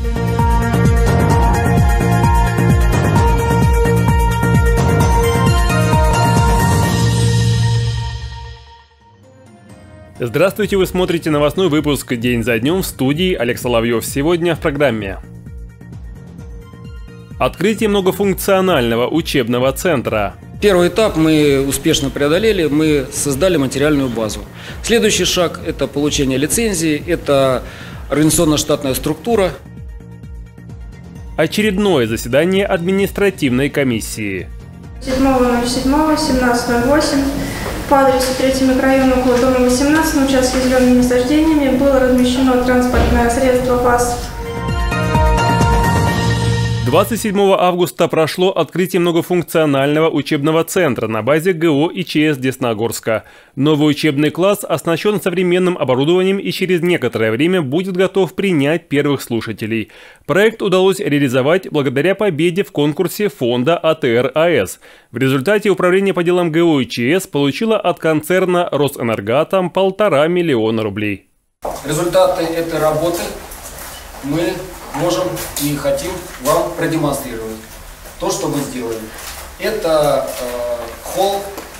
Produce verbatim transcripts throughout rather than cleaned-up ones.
Здравствуйте, вы смотрите новостной выпуск «День за днем», в студии Олег Соловьев. Сегодня в программе. Открытие многофункционального учебного центра. Первый этап мы успешно преодолели, мы создали материальную базу. Следующий шаг – это получение лицензии, это организационно-штатная структура. Очередное заседание административной комиссии. седьмого ноль седьмого семнадцать ноль восемь по адресу третий микрорайон около дома восемнадцать на участке с зелеными насаждениями было размещено транспортное средство ВАЗ. двадцать седьмого августа прошло открытие многофункционального учебного центра на базе ГО и ЧС Десногорска. Новый учебный класс оснащен современным оборудованием и через некоторое время будет готов принять первых слушателей. Проект удалось реализовать благодаря победе в конкурсе фонда А Т Р А С. В результате Управление по делам ГО и ЧС получило от концерна Росэнергатом полтора миллиона рублей. Результаты этой работы мы можем и хотим вам продемонстрировать. То, что мы сделали. Это э, холл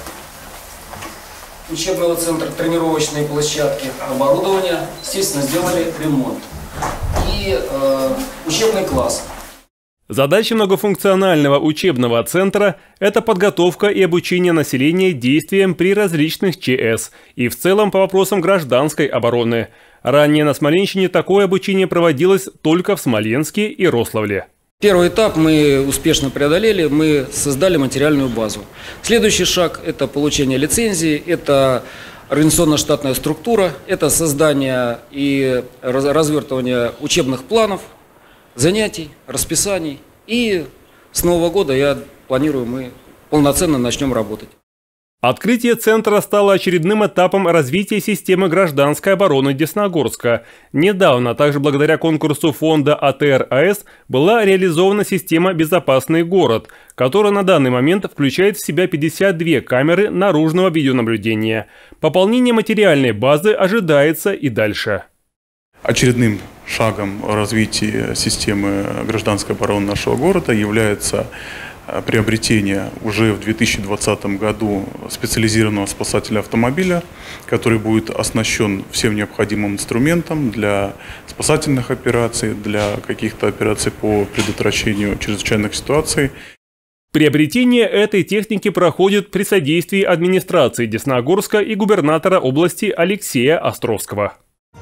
учебного центра, тренировочные площадки, оборудование. Естественно, сделали ремонт. И э, учебный класс. Задача многофункционального учебного центра – это подготовка и обучение населения действиям при различных Ч С и в целом по вопросам гражданской обороны. Ранее на Смоленщине такое обучение проводилось только в Смоленске и Рославле. Первый этап мы успешно преодолели, мы создали материальную базу. Следующий шаг – это получение лицензии, это организационно-штатная структура, это создание и развертывание учебных планов, занятий, расписаний. И с Нового года, я планирую, мы полноценно начнем работать. Открытие центра стало очередным этапом развития системы гражданской обороны Десногорска. Недавно, также благодаря конкурсу фонда А Т Р А С, была реализована система «Безопасный город», которая на данный момент включает в себя пятьдесят две камеры наружного видеонаблюдения. Пополнение материальной базы ожидается и дальше. Очередным шагом развития системы гражданской обороны нашего города является приобретение уже в две тысячи двадцатом году специализированного спасательного автомобиля, который будет оснащен всем необходимым инструментом для спасательных операций, для каких-то операций по предотвращению чрезвычайных ситуаций. Приобретение этой техники проходит при содействии администрации Десногорска и губернатора области Алексея Островского.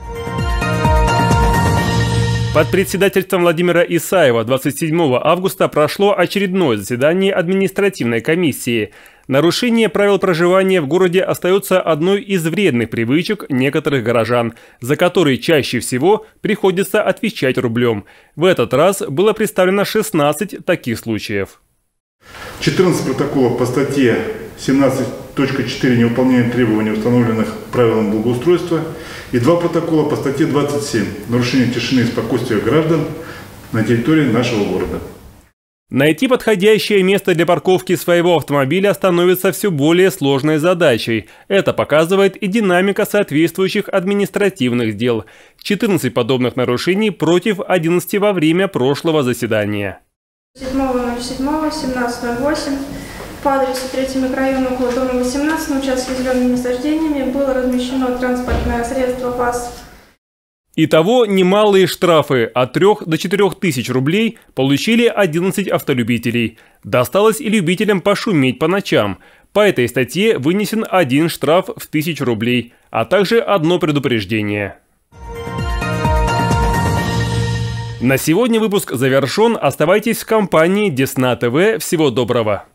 Под председательством Владимира Исаева двадцать седьмого августа прошло очередное заседание административной комиссии. Нарушение правил проживания в городе остается одной из вредных привычек некоторых горожан, за которые чаще всего приходится отвечать рублем. В этот раз было представлено шестнадцать таких случаев. четырнадцать протоколов по статье семнадцать точка четыре «Невыполнение требований, установленных правилам благоустройства» и два протокола по статье двадцать семь «Нарушение тишины и спокойствия граждан на территории нашего города». Найти подходящее место для парковки своего автомобиля становится все более сложной задачей. Это показывает и динамика соответствующих административных дел. четырнадцать подобных нарушений против одиннадцати во время прошлого заседания. седьмого ноль седьмого семнадцать ноль восемь по адресу третий микрорайон около дома восемнадцать на участке с зелеными насаждениями было размещено транспортное средство ВАЗ. Итого немалые штрафы от трёх до четырёх тысяч рублей получили одиннадцать автолюбителей. Досталось и любителям пошуметь по ночам. По этой статье вынесен один штраф в тысячу рублей, а также одно предупреждение. На сегодня выпуск завершен. Оставайтесь в компании Десна ТВ. Всего доброго.